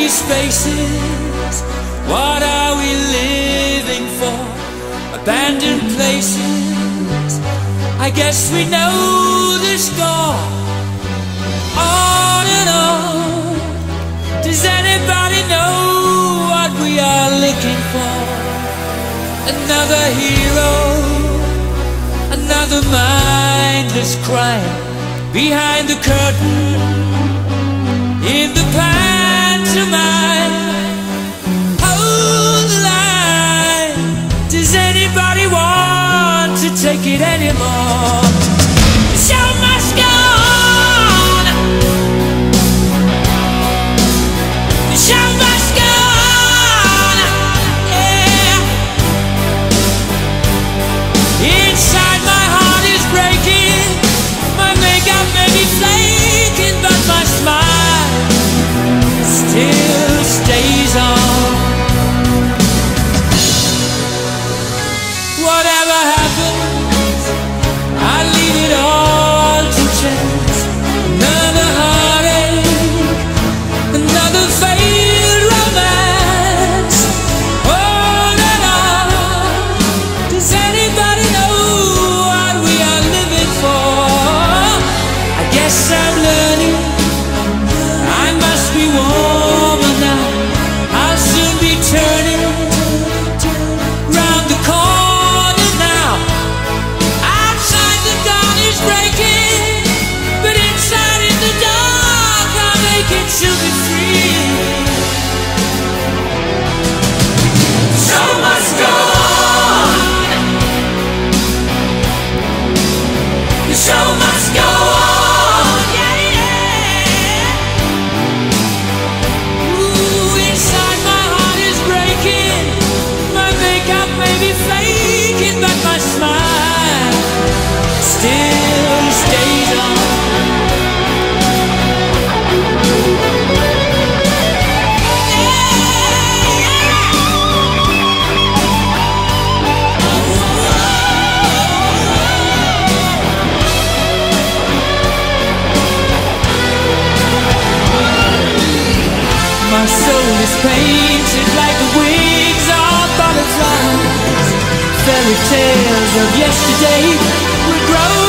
empty spaces. What are we living for? Abandoned places. I guess we know the score. On and on. Does anybody know what we are looking for? Another hero, another mindless crime behind the curtain in the pantomime. Hold the line. Does anybody want to take it anymore? The show must go on. The show must go on. Yeah. Inside my heart is breaking. My makeup may be flaking, but my smile still stays on. Whatever happens, I leave it all to chance. Another heartache, another failed romance. On and on. Does anybody know what we are living for? I guess I'm learning. I must be warmer now. I'll soon be turning round the corner now. Outside the dawn is breaking, but inside in the dark I'll make it to be free. The show must go on. The show must go on. Yeah, yeah. Ooh, inside my heart is breaking. My makeup may be flaking, but my smile still stays on. My soul is painted like the wings of butterflies. Fairy tales of yesterday will grow